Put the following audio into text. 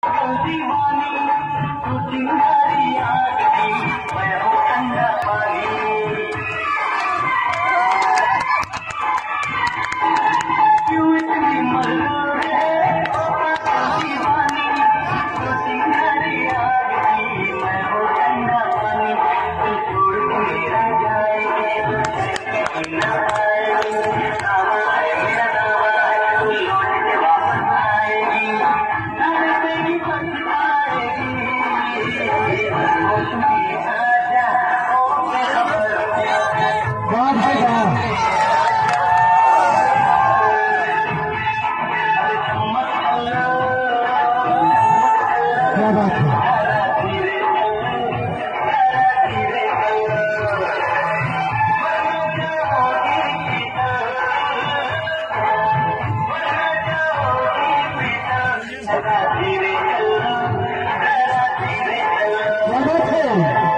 दीवानी तू चिंगारी आग की मैं हूँ ठंडा पानी क्यों इतनी मजबूर है दीवानी तू चिंगारी आग की मैं हूँ ठंडा पानी तू छोड़ के मेरा जाएगी ना आएगी दावा है मेरा दावा है तू लौट के वापस आएगी तड़पेगी पछताएगी होश में आ जा ओ वाह भाई वाह, क्या बात है। धीरे क्या बात है।